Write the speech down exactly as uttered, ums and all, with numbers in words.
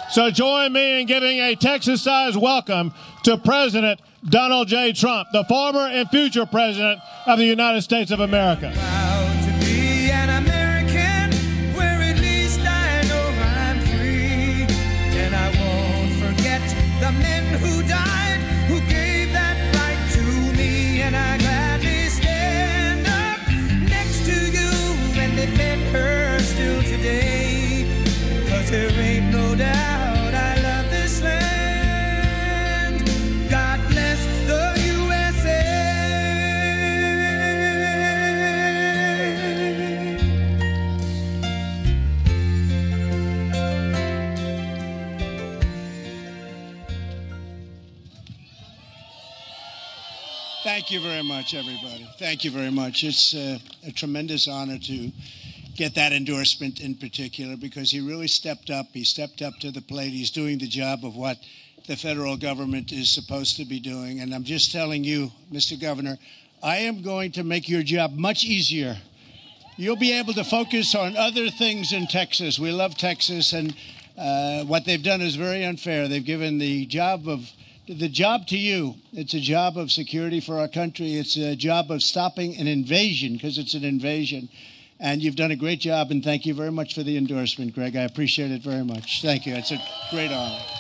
So join me in giving a Texas-sized welcome to President Donald J. Trump, the former and future President of the United States of America. Proud to be an American, where at least I know I'm free. And I won't forget the men who died, who gave that right to me. And I gladly stand up next to you and defend her still today. 'Cause there ain't no doubt I love this land. God bless the U S A. Thank you very much, everybody. Thank you very much. It's uh, a tremendous honor to get that endorsement in particular, because he really stepped up. He stepped up to the plate. He's doing the job of what the federal government is supposed to be doing. And I'm just telling you, Mister Governor, I am going to make your job much easier. You'll be able to focus on other things in Texas. We love Texas, and uh, what they've done is very unfair. They've given the job of the job to you. It's a job of security for our country. It's a job of stopping an invasion, because it's an invasion. And you've done a great job, and thank you very much for the endorsement, Greg. I appreciate it very much. Thank you. It's a great honor.